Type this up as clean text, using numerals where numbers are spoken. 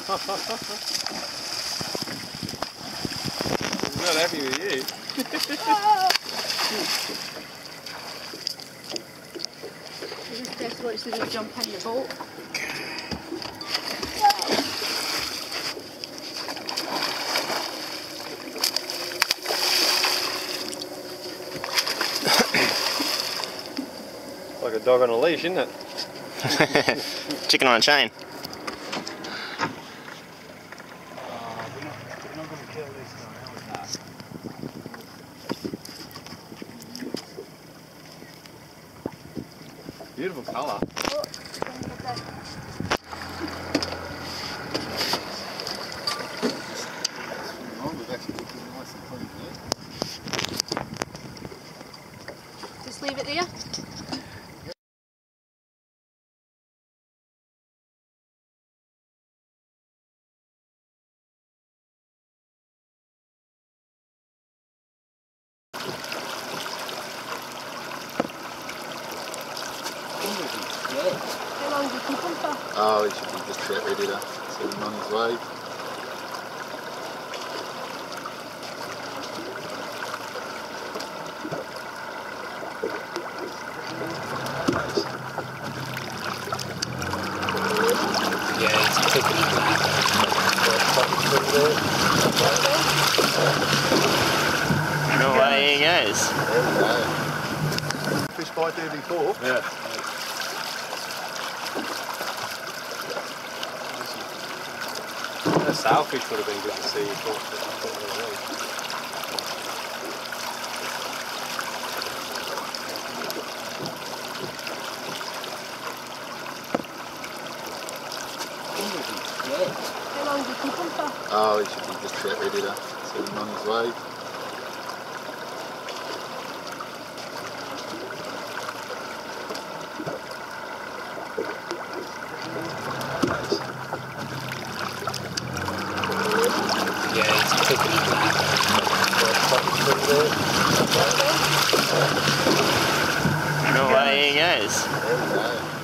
He's not happy with you. Just best watch so they don't jump in the boat. Like a dog on a leash, isn't it? Chicken on a chain. We're not going to kill this guy, are we? Beautiful colour. Just leave it there. How long do you keep him for? Oh, he should be just about ready to send him on his way. Yeah, he's cooking it. Away he goes. There we go. Fish bite there before. Yeah. That sailfish would have been good to see. How long do you keep him for? Oh, he should be just about ready to send him on his way. Yeah, he's cooking it. Away he goes. There we go.